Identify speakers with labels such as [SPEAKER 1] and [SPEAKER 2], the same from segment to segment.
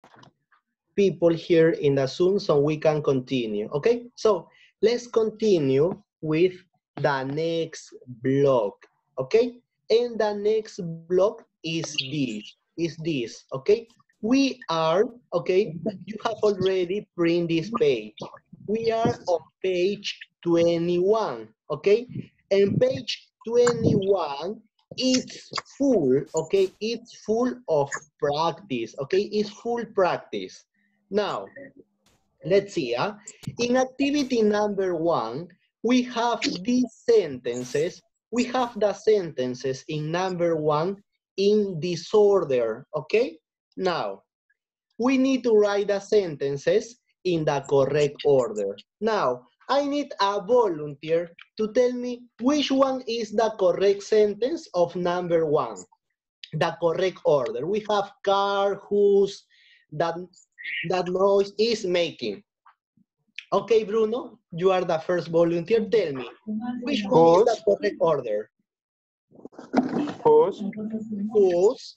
[SPEAKER 1] people here in the Zoom so we can continue, okay? So let's continue with the next block, okay? And the next block is this, okay? We are, okay, you have already printed this page. We are on page 21, okay? And page 21, it's full, okay? It's full of practice, okay? It's full practice. Now, let's see. In activity number 1, we have these sentences. We have the sentences in number 1 in disorder, okay? Now, we need to write the sentences in the correct order. Now, I need a volunteer to tell me which one is the correct sentence of number 1. The correct order. We have car, whose, that noise is making. Okay, Bruno, you are the first volunteer. Tell me, which one is the correct order?
[SPEAKER 2] Whose?
[SPEAKER 1] Whose?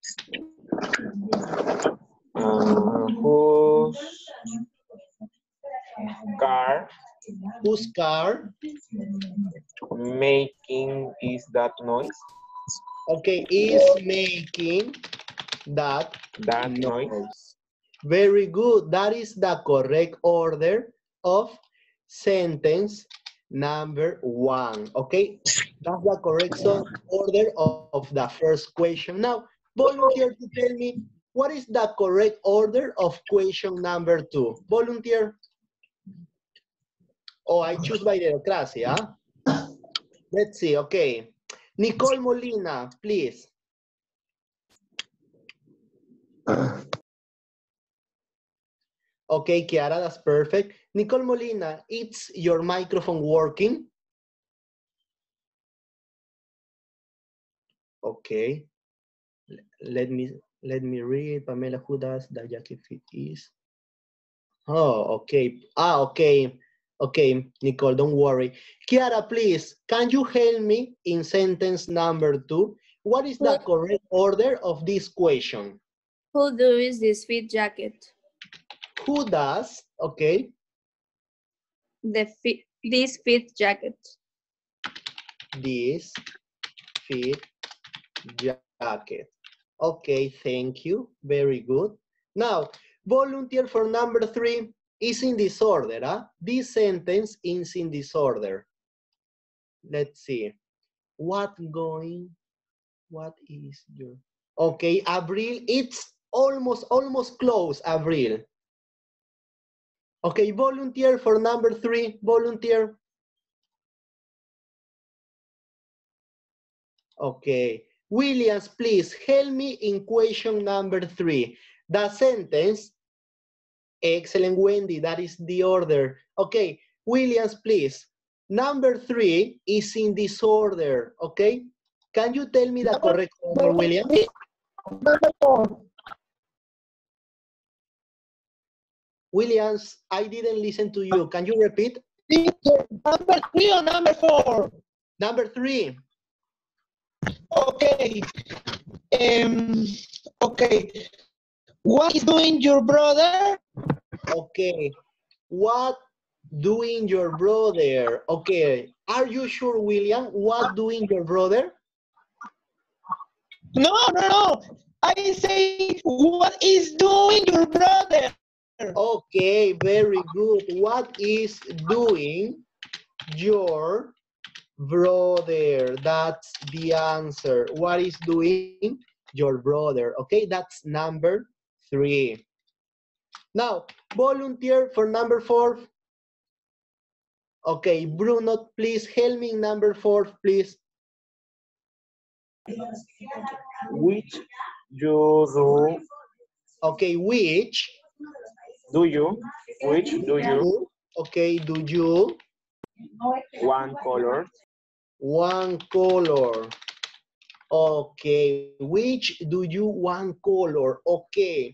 [SPEAKER 2] Whose car?
[SPEAKER 1] Whose car?
[SPEAKER 2] Making is that noise?
[SPEAKER 1] Okay, is making that noise. Very good. That is the correct order of sentence number 1. Okay, that's the correct order of the first question. Now, volunteer to tell me what is the correct order of question number 2. Volunteer. Oh, I choose by democracy, huh? Let's see, okay. Nicole Molina, please. Okay, Kiara, that's perfect. Nicole Molina, it's your microphone working? Okay. Let me read. Pamela, who does the jacket fit is? Oh, okay. Okay. Okay, Nicole, don't worry. Kiara, please, can you help me in sentence number 2? What is the correct order of this question?
[SPEAKER 3] Who does this fit jacket?
[SPEAKER 1] Who does, okay?
[SPEAKER 3] This fit jacket.
[SPEAKER 1] This fit jacket. Okay, thank you. Very good. Now, volunteer for number 3 is in disorder. Huh? This sentence is in disorder. Let's see. What is your... Okay, Abril, it's almost close, Abril. Okay, volunteer for number 3, volunteer. Okay, Williams, please help me in question number 3. The sentence, excellent, Wendy, that is the order. Okay, Williams, please. Number 3 is in disorder, okay? Can you tell me the correct order, Williams?
[SPEAKER 4] Number 4.
[SPEAKER 1] Williams, I didn't listen to you. Can you repeat?
[SPEAKER 4] Number 3 or number 4?
[SPEAKER 1] Number 3.
[SPEAKER 4] Okay. Okay. What is doing your brother?
[SPEAKER 1] Okay. What doing your brother? Okay. Are you sure, William? What doing your brother?
[SPEAKER 4] No. I say, what is doing your brother?
[SPEAKER 1] Okay, very good. What is doing your brother? That's the answer. What is doing your brother? Okay, that's number 3. Now, volunteer for number 4. Okay, Bruno, please help me in number 4, please.
[SPEAKER 2] Which you do?
[SPEAKER 1] Okay, which
[SPEAKER 2] Do you? Which do you?
[SPEAKER 1] Okay, do you?
[SPEAKER 2] One color.
[SPEAKER 1] One color. Okay, which do you one color? Okay.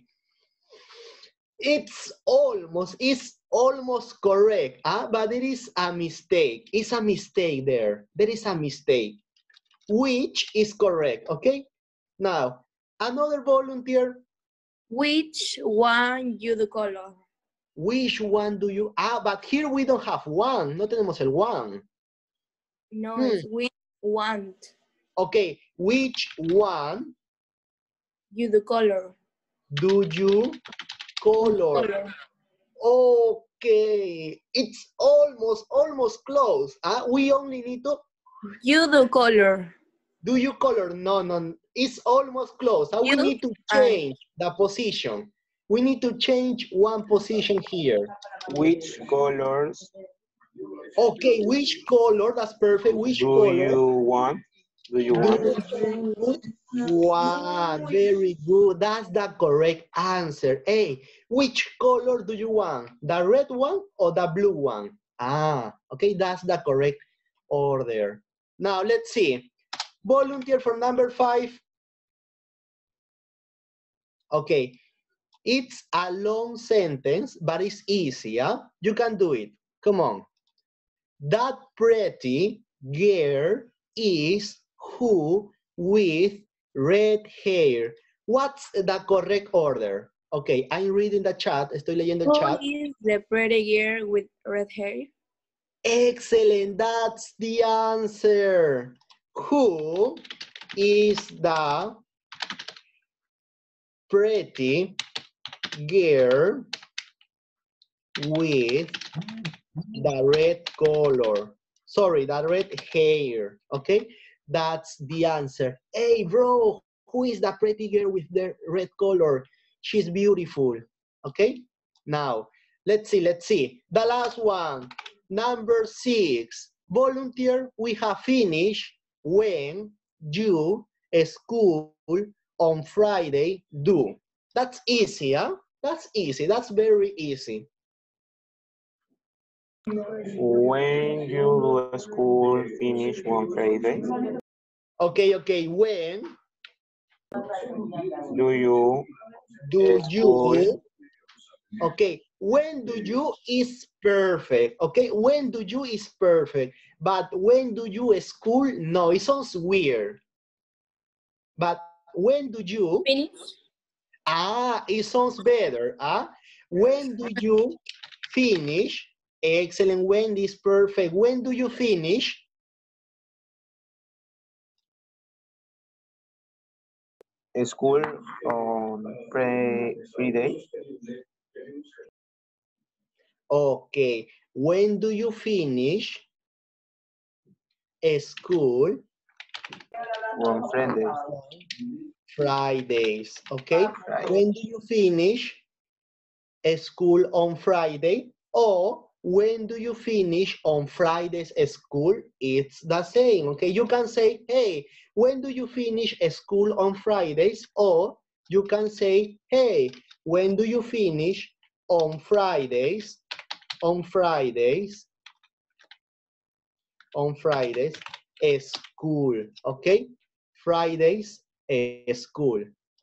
[SPEAKER 1] It's almost correct, but there is a mistake. It's a mistake there. There is a mistake. Which is correct, okay? Now, another volunteer.
[SPEAKER 3] Which one you the color?
[SPEAKER 1] Which one do you, but here we don't have one, no tenemos el one.
[SPEAKER 3] No, it's which want
[SPEAKER 1] Okay, which one
[SPEAKER 3] you the color?
[SPEAKER 1] do you color? Okay, it's almost close. We only need to,
[SPEAKER 3] You the color.
[SPEAKER 1] do you color? No, it's almost close. We
[SPEAKER 3] You?
[SPEAKER 1] need to change the position. We need to change one position here.
[SPEAKER 2] Which colors
[SPEAKER 1] Okay, which color? That's perfect. Which
[SPEAKER 2] do
[SPEAKER 1] color
[SPEAKER 2] you want? Do you want?
[SPEAKER 1] do you want? Very good. That's the correct answer. Hey, which color do you want? The red one or the blue one? Okay, that's the correct order. Now, let's see. Volunteer for number 5. Okay, it's a long sentence, but it's easy, yeah? You can do it. Come on. That pretty girl is who with red hair. What's the correct order? Okay, I'm reading the chat. Estoy leyendo el
[SPEAKER 3] Who
[SPEAKER 1] chat.
[SPEAKER 3] is the pretty girl with red hair?
[SPEAKER 1] Excellent, that's the answer. Who is the pretty girl with the red color? Sorry, the red hair, okay? That's the answer. Hey, bro, who is the pretty girl with the red color? She's beautiful, okay? Now, let's see. The last one, number 6. Volunteer, we have finished when you school on Friday do. That's easy, huh? That's easy, that's very easy.
[SPEAKER 2] When you do school finish on Friday?
[SPEAKER 1] Okay, when
[SPEAKER 2] Do you
[SPEAKER 1] do
[SPEAKER 2] school?
[SPEAKER 1] you, okay, when do you is perfect, okay, when do you is perfect, but when do you school, no, it sounds weird, but when do you,
[SPEAKER 3] Finish.
[SPEAKER 1] it sounds better, when do you finish, excellent, when is perfect, when do you finish,
[SPEAKER 2] School on Friday?
[SPEAKER 1] okay, when do you finish school
[SPEAKER 2] On Friday.
[SPEAKER 1] Fridays, okay?
[SPEAKER 2] Friday.
[SPEAKER 1] When do you finish school on Friday? Or when do you finish on Friday's school? It's the same, okay? You can say, hey, when do you finish school on Fridays? Or you can say, hey, when do you finish on Fridays? On Fridays, school, okay? Fridays, school.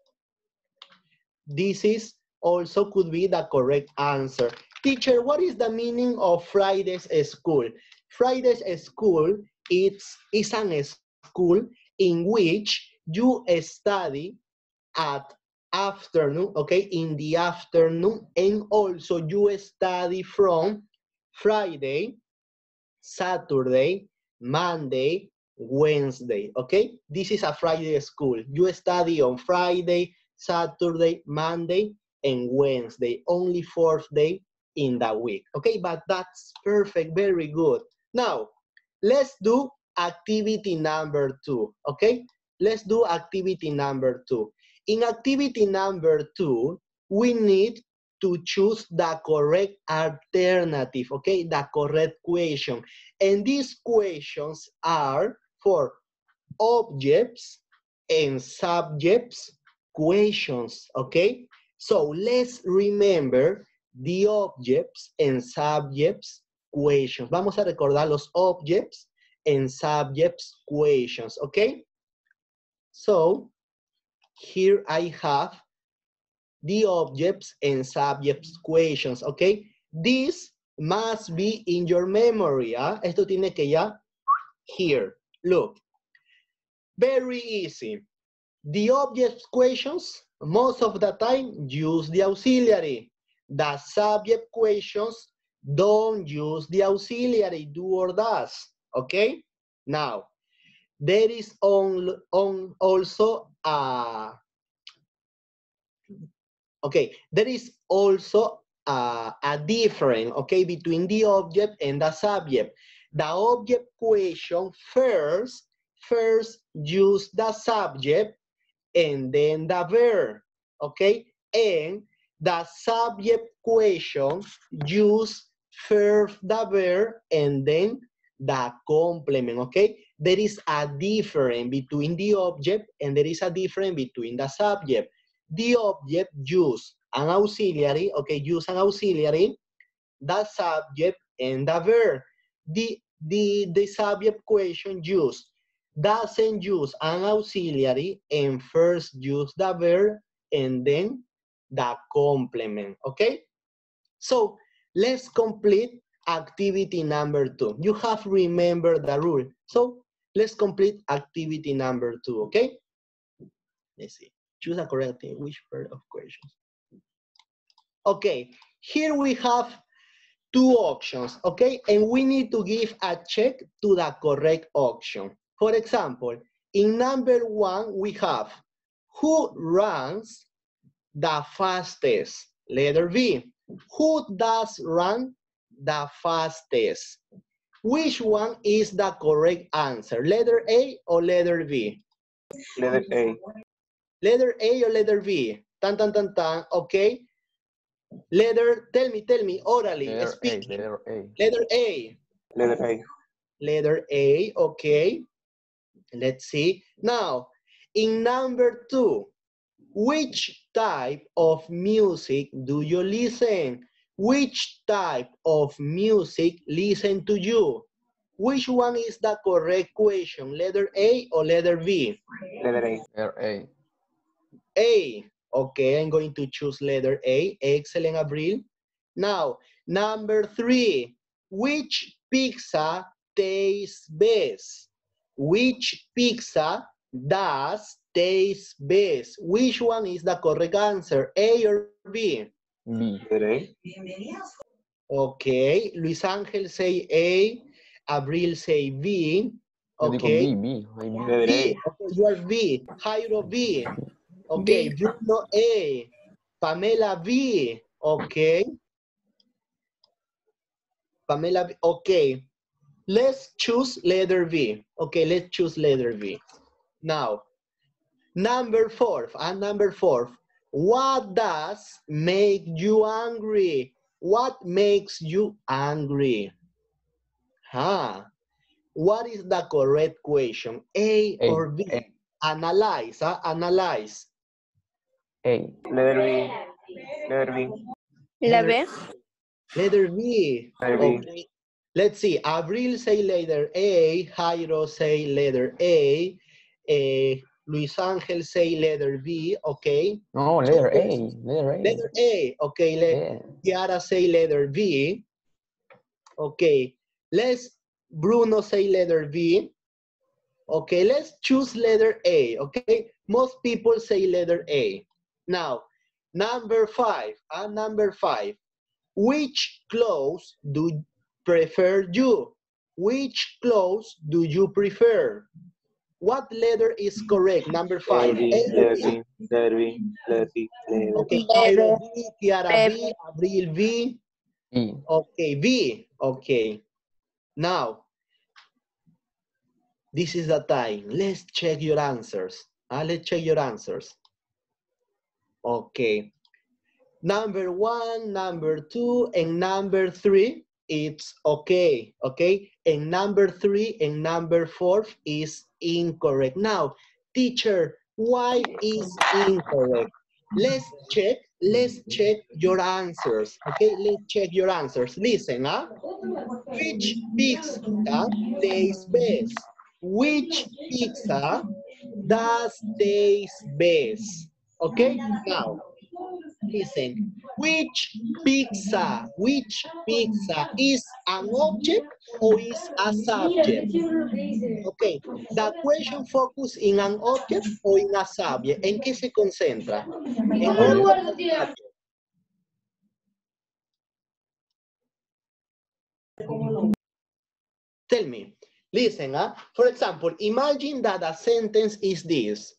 [SPEAKER 1] This is also could be the correct answer. Teacher, what is the meaning of Friday's school? Friday's school is an school in which you study at afternoon, okay, in the afternoon, and also you study from Friday, Saturday, Monday, Wednesday, okay? This is a Friday school. You study on Friday, Saturday, Monday, and Wednesday, only 4th day in the week, okay? But that's perfect, very good. Now, let's do activity number 2, okay? Let's do activity number 2. In activity number 2, we need to choose the correct alternative, okay? The correct question. And these questions are for objects and subjects questions, okay? So let's remember the objects and subjects questions. Vamos a recordar los objects and subjects questions, okay? So here I have the objects and subjects questions, okay? This must be in your memory, Esto tiene que ya, here, look. Very easy. The objects questions, most of the time, use the auxiliary. The subject questions don't use the auxiliary, do or does. Okay? Now, there is also there is also a difference, okay, between the object and the subject. The object question first use the subject and then the verb, okay? And the subject question use first the verb and then the complement, okay? There is a difference between the object and there is a difference between the subject. The object use an auxiliary, okay, use an auxiliary, the subject and the verb. The subject question doesn't use an auxiliary and first use the verb and then the complement, okay? So let's complete activity number 2. You have remembered the rule. So let's complete activity number 2, okay? Let's see. Choose a correct thing. Which pair of questions? Okay, here we have 2 options, okay? And we need to give a check to the correct option. For example, in number 1, we have who runs the fastest? Letter B. Who does run the fastest? Which one is the correct answer? Letter A or letter B?
[SPEAKER 2] Letter A.
[SPEAKER 1] Letter A or letter B? Tan, tan, tan, tan, okay? Tell me, orally,
[SPEAKER 5] Letter
[SPEAKER 1] speak.
[SPEAKER 5] A, letter A.
[SPEAKER 1] Letter A.
[SPEAKER 2] Letter A.
[SPEAKER 1] Letter A, okay. Let's see. Now, in number 2, which type of music do you listen? Which type of music listen to you? Which one is the correct question? Letter A or letter B?
[SPEAKER 2] Letter A.
[SPEAKER 5] Letter A.
[SPEAKER 1] A. Okay, I'm going to choose letter A. Excellent, Abril. Now, number 3. Which pizza tastes best? Which pizza does taste best? Which one is the correct answer? A or B?
[SPEAKER 5] B.
[SPEAKER 2] Letter A.
[SPEAKER 1] Okay, Luis Angel say A. Abril say B.
[SPEAKER 5] Yo digo
[SPEAKER 1] Okay.
[SPEAKER 5] B, B. Ay, B.
[SPEAKER 2] Letter
[SPEAKER 1] B.
[SPEAKER 2] A.
[SPEAKER 1] Okay, you are B. Jairo B. Okay,
[SPEAKER 3] B.
[SPEAKER 1] Bruno A. Pamela B. Okay. Pamela B. Okay. Let's choose letter B. Okay, let's choose letter B. Now, number 4. Number 4. What does make you angry? What makes you angry? Huh? What is the correct question? A or B?
[SPEAKER 5] A.
[SPEAKER 1] Analyze, analyze.
[SPEAKER 5] A.
[SPEAKER 2] Letter B. Letter B.
[SPEAKER 3] La B.
[SPEAKER 1] Letter B.
[SPEAKER 2] Letter B.
[SPEAKER 1] Okay. Let's see. Abril say letter A. Jairo say letter A. Luis Angel say letter B. Okay.
[SPEAKER 5] No, letter A. Letter A.
[SPEAKER 1] Letter A. Okay. Kiara say letter B. Okay. Bruno say letter B. Okay. Let's choose letter A. Okay. Most people say letter A. Now, number 5. Number 5. Which clothes do you prefer you? Which clothes do you prefer? What letter is correct? Number 5.
[SPEAKER 2] Letter B. Letter B. Letter B. Letter B.
[SPEAKER 1] Okay, Jairo B, Kiara B, Abril B.
[SPEAKER 5] B.
[SPEAKER 1] Okay, B. Okay. Now, this is the time. Let's check your answers. Let's check your answers. Okay. Number 1, number 2, and number 3, it's okay, okay? And number 3 and number 4 is incorrect. Now, teacher, why is incorrect? Let's check your answers, okay? Let's check your answers. Listen, which pizza tastes best? Which pizza does taste best? Okay, now, Listen, which pizza is an object or is a subject? Okay, the question focus in an object or in a subject. ¿En qué se concentra? ¿En object o subject? Tell me. Listen, for example, imagine that a sentence is this.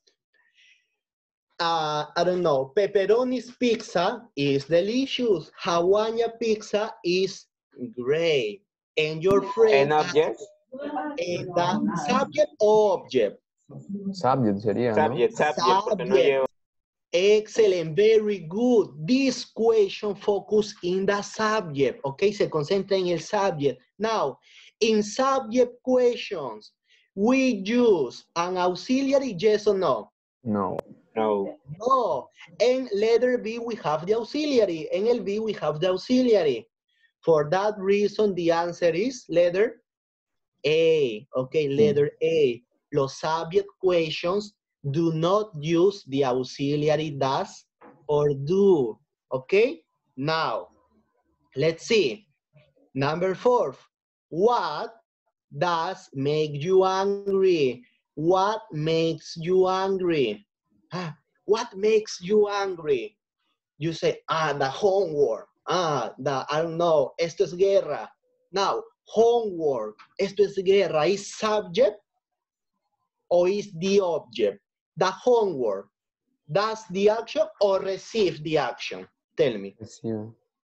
[SPEAKER 1] I don't know, pepperoni's pizza is delicious. Hawaiian pizza is great. And your friend...
[SPEAKER 2] An object?
[SPEAKER 1] The subject or object?
[SPEAKER 5] Subject sería, ¿no?
[SPEAKER 2] Subject, porque no lleva.
[SPEAKER 1] Excellent, very good. This question focus in the subject, okay? Se concentra en el subject. Now, in subject questions, we use an auxiliary, yes or no?
[SPEAKER 5] No.
[SPEAKER 2] No.
[SPEAKER 1] No. In letter B, we have the auxiliary. In el B, we have the auxiliary. For that reason, the answer is letter A. Okay, letter A. Los subject questions do not use the auxiliary does or do. Okay? Now, let's see. Number 4. What does make you angry? What makes you angry? What makes you angry? You say, the homework. I don't know, esto es guerra. Now, homework, esto es guerra, is subject or is the object? The homework, does the action or receive the action? Tell me.
[SPEAKER 5] Receive.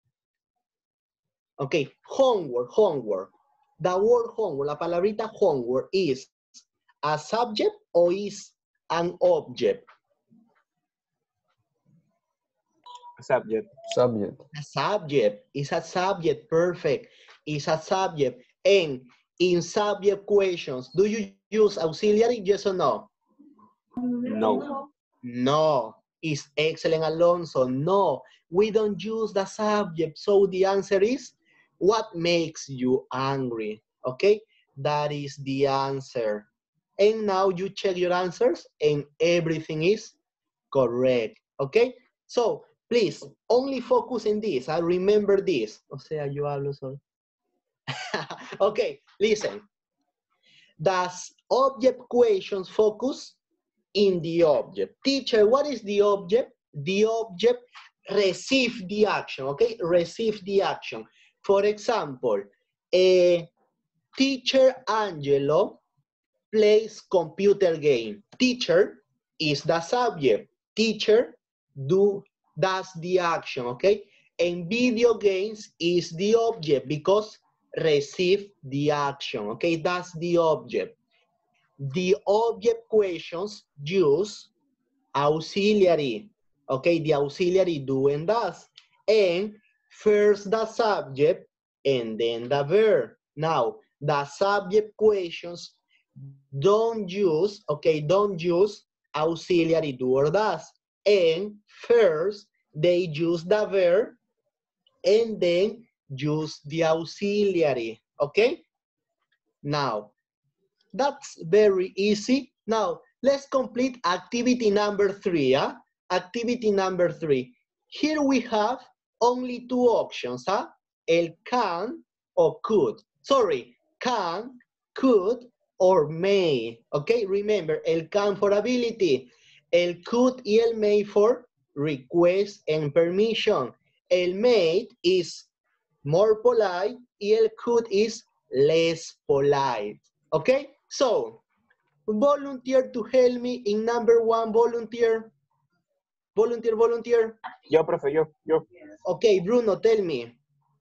[SPEAKER 1] Okay, homework. The word homework, la palabrita homework is a subject or is an object?
[SPEAKER 2] Subject.
[SPEAKER 5] Subject.
[SPEAKER 1] A subject. It's a subject. Perfect. It's a subject. And in subject questions, do you use auxiliary? Yes or no?
[SPEAKER 2] No.
[SPEAKER 1] No. It's excellent, Alonso. No. We don't use the subject. So the answer is, what makes you angry? Okay? That is the answer. And now you check your answers and everything is correct. Okay? So, please, only focus in this. Remember this. O sea, yo hablo solo. Okay, listen. Does object questions focus in the object? Teacher, what is the object? The object receive the action, okay? Receive the action. For example, teacher Angelo plays computer game. Teacher is the subject. Teacher does the action, okay? And video games is the object because receive the action, okay? That's the object. The object questions use auxiliary, okay? The auxiliary do and does. And first the subject and then the verb. Now, the subject questions don't use, okay, don't use auxiliary do or does. And first, they use the verb and then use the auxiliary, okay? Now, that's very easy. Now, let's complete activity number 3. Activity number 3. Here we have only 2 options. El can or could. Sorry, can, could, or may. Okay, remember, el can for ability. El could y el may for request and permission. El may is more polite y el could is less polite. Okay, so volunteer to help me in number 1. Volunteer. Volunteer.
[SPEAKER 2] Yo, profe, yo.
[SPEAKER 1] Okay, Bruno, tell me.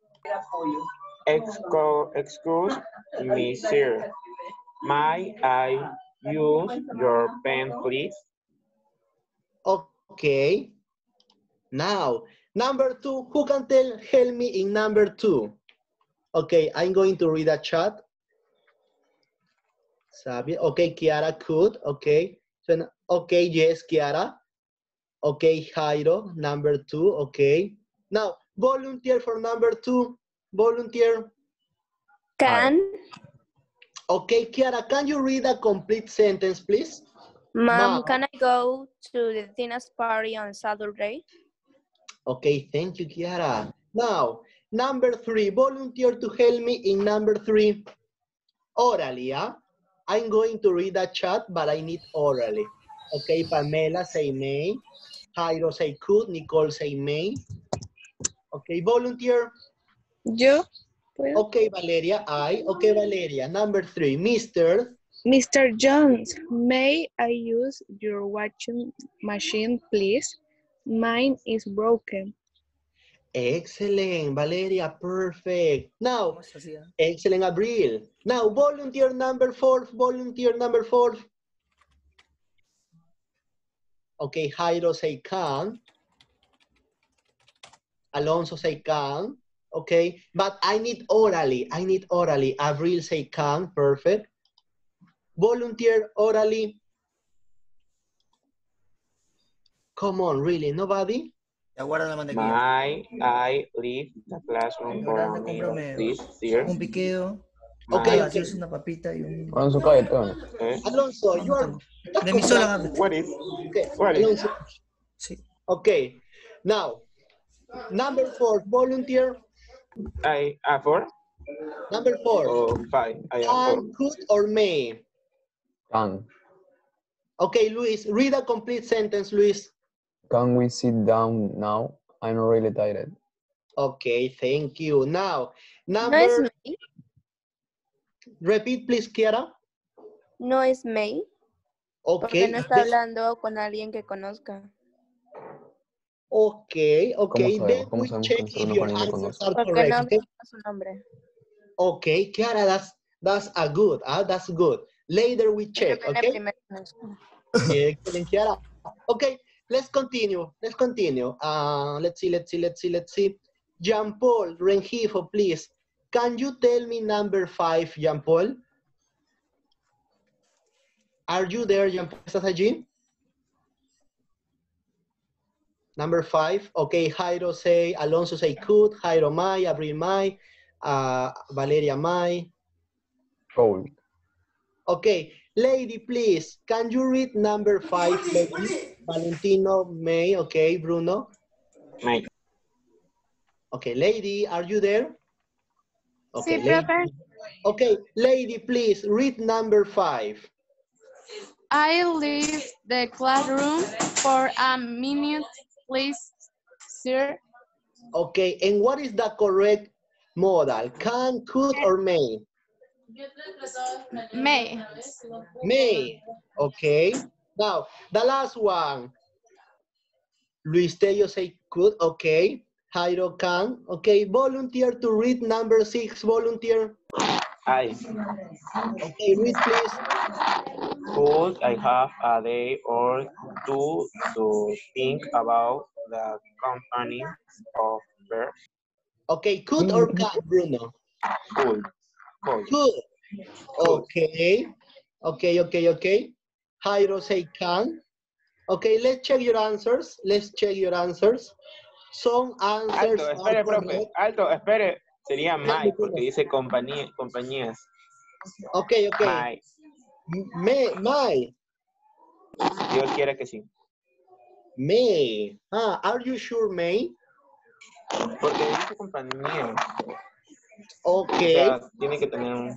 [SPEAKER 2] Excuse me, sir. May I use your pen, please?
[SPEAKER 1] Okay. Now, number 2, who can help me in number 2? Okay, I'm going to read a chat. Okay, Kiara could. Okay. So, okay, yes, Kiara. Okay, Jairo, number 2. Okay. Now, volunteer for number 2. Volunteer.
[SPEAKER 3] Can.
[SPEAKER 1] Okay, Kiara, can you read a complete sentence, please?
[SPEAKER 3] Mom, can I go to the tennis party on Saturday?
[SPEAKER 1] Okay, thank you, Kiara. Now, number 3, volunteer to help me in number 3. Orally, yeah? I'm going to read the chat, but I need orally. Okay, Pamela say may. Jairo say could. Nicole say may. Okay, volunteer.
[SPEAKER 3] Yo puedo.
[SPEAKER 1] Okay, Valeria, I. Okay, Valeria. Number 3, Mr.
[SPEAKER 3] Mr. Jones, may I use your washing machine, please? Mine is broken.
[SPEAKER 1] Excellent, Valeria, perfect. Now, excellent, Abril. Now, volunteer number 4, volunteer number 4. Okay, Jairo say can. Alonso say can. Okay, but I need orally. Abril say can, perfect. Volunteer orally. Come on, really, nobody?
[SPEAKER 6] Aguarda la mantequilla.
[SPEAKER 2] I leave the classroom for a minute, please, dear.
[SPEAKER 6] Un piqueo.
[SPEAKER 1] Okay,
[SPEAKER 6] Así
[SPEAKER 1] okay.
[SPEAKER 6] es una papita y un...
[SPEAKER 5] Alonso, cállate, bueno.
[SPEAKER 1] Alonso, you are...
[SPEAKER 6] De mi sola, háblate.
[SPEAKER 2] What is?
[SPEAKER 1] Okay,
[SPEAKER 2] What is?
[SPEAKER 1] Alonso.
[SPEAKER 6] Sí.
[SPEAKER 1] Okay, now, number 4, volunteer.
[SPEAKER 2] I am 4
[SPEAKER 1] Number 4.
[SPEAKER 2] or 5. I am 4.
[SPEAKER 1] Can, could, or may?
[SPEAKER 5] Can.
[SPEAKER 1] Okay, Luis, read a complete sentence, Luis.
[SPEAKER 5] Can we sit down now? I'm really tired.
[SPEAKER 1] Okay, thank you. Now,
[SPEAKER 3] No es
[SPEAKER 1] number...
[SPEAKER 3] May.
[SPEAKER 1] Repeat, please, Kiara.
[SPEAKER 3] No es May. Porque
[SPEAKER 1] Okay.
[SPEAKER 3] no está hablando con alguien que conozca.
[SPEAKER 1] Okay, okay.
[SPEAKER 5] ¿Cómo
[SPEAKER 1] Then
[SPEAKER 5] sabemos? ¿Cómo
[SPEAKER 1] we
[SPEAKER 5] sabemos
[SPEAKER 1] check
[SPEAKER 5] que está
[SPEAKER 1] if
[SPEAKER 5] hablando
[SPEAKER 1] your
[SPEAKER 5] con alguien que
[SPEAKER 1] answers
[SPEAKER 5] conoce?
[SPEAKER 1] are
[SPEAKER 3] Porque
[SPEAKER 1] correct.
[SPEAKER 3] no
[SPEAKER 1] Okay,
[SPEAKER 3] menciona su nombre.
[SPEAKER 1] okay, Kiara, that's a good. That's good. Later we check.
[SPEAKER 3] Porque viene
[SPEAKER 1] Okay.
[SPEAKER 3] primero en la escuela.
[SPEAKER 1] Excellent, Kiara. Okay, let's continue. Let's continue. Let's see. Jean-Paul Rengifo, please. Can you tell me number 5, Jean-Paul? Are you there, Jean-Paul? ¿Estás allí? Number 5. Okay, Jairo say, Alonso say could, Jairo may, Abril may, Valeria may.
[SPEAKER 5] Cold.
[SPEAKER 1] Okay, lady, please, can you read number 5, lady? Valentino may, okay, Bruno.
[SPEAKER 2] May.
[SPEAKER 1] Okay, lady, are you there? Okay,
[SPEAKER 3] Sí,
[SPEAKER 1] lady.
[SPEAKER 3] profe.
[SPEAKER 1] Okay, lady, please, read number 5.
[SPEAKER 7] I leave the classroom for a minute, please, sir.
[SPEAKER 1] Okay, and what is the correct modal? Can, could, or may?
[SPEAKER 7] May.
[SPEAKER 1] May. Okay. Now, the last one. Luis Tello say could. Okay. Jairo can. Okay. Volunteer to read number 6. Volunteer.
[SPEAKER 2] I
[SPEAKER 1] Okay, read please.
[SPEAKER 2] could I have a day or two to think about the company of birds?
[SPEAKER 1] Okay, could or can, Bruno?
[SPEAKER 2] Could.
[SPEAKER 1] Could. Okay. Okay. Jairo say can. Okay, let's check your answers. Some answers
[SPEAKER 2] Alto,
[SPEAKER 1] are
[SPEAKER 2] espere, profe.
[SPEAKER 1] correct.
[SPEAKER 2] Alto, espere. Sería my, porque dice compañías.
[SPEAKER 1] Okay.
[SPEAKER 2] My.
[SPEAKER 1] May.
[SPEAKER 2] Dios quiera que sí.
[SPEAKER 1] May. Are you sure, May?
[SPEAKER 2] Porque dice compañía.
[SPEAKER 1] Okay.
[SPEAKER 2] O sea, tiene que tener un...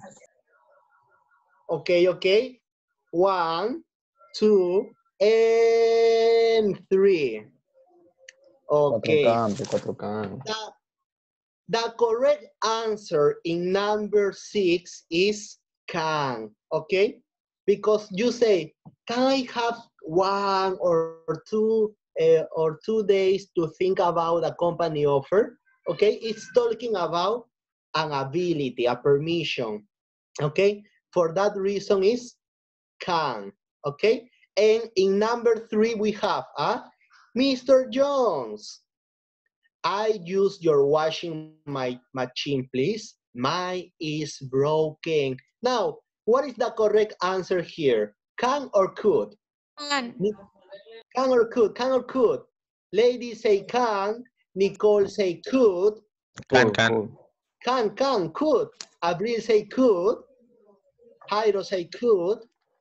[SPEAKER 1] Okay. 1, 2, and 3. Okay.
[SPEAKER 5] 4K.
[SPEAKER 1] The correct answer in number 6 is can. Okay? Because you say, can I have 1 or 2 days to think about a company offer? Okay? It's talking about an ability, a permission. Okay? For that reason is can. Okay? And in number 3 we have Mr. Jones. I use your washing machine, please. Mine is broken. Now, what is the correct answer here? Can or could?
[SPEAKER 7] Can.
[SPEAKER 1] Can or could? Ladies say can. Nicole say could.
[SPEAKER 2] Can.
[SPEAKER 1] Could. Abril say could. Jairo say could.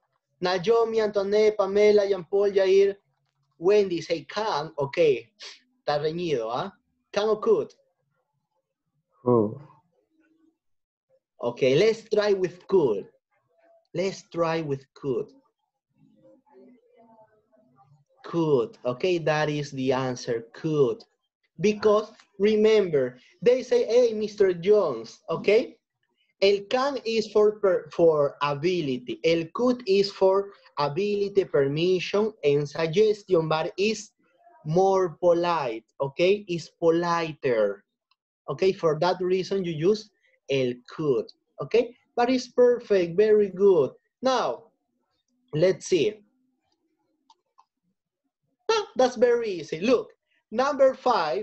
[SPEAKER 1] Naomi, Antoinette, Pamela, Jean-Paul, Jair, Wendy say can. Okay. Está reñido, ¿ah? Can or could?
[SPEAKER 5] Who?
[SPEAKER 1] Okay, let's try with could. Let's try with could. Could, okay, that is the answer, could. Because remember, they say, hey, Mr. Jones, okay? El can is for ability. El could is for ability, permission, and suggestion, but is more polite, okay? Is politer, okay? For that reason, you use el could, okay? But it's perfect, very good. Now, let's see. That's very easy. Look, number 4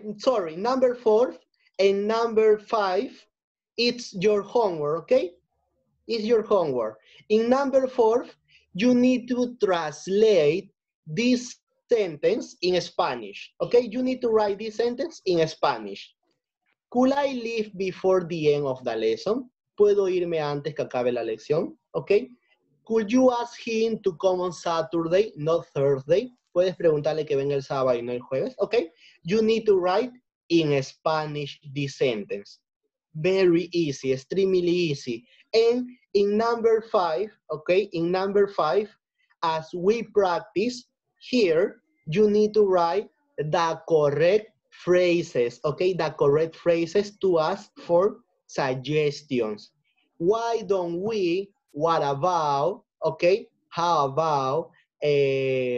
[SPEAKER 1] and number 5, it's your homework, okay? It's your homework. In number 4, you need to translate this sentence in Spanish, okay? You need to write this sentence in Spanish. Could I leave before the end of the lesson? ¿Puedo irme antes que acabe la lección? Okay. Could you ask him to come on Saturday, not Thursday? Puedes preguntarle que venga el sábado y no el jueves. Okay. You need to write in Spanish this sentence. Very easy, extremely easy. And in number 5, okay, in number 5, as we practice here, you need to write the correct phrases, okay, the correct phrases to ask for suggestions. Why don't we, what about, okay, how about,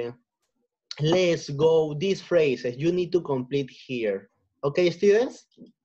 [SPEAKER 1] let's go, these phrases you need to complete here. Okay, students?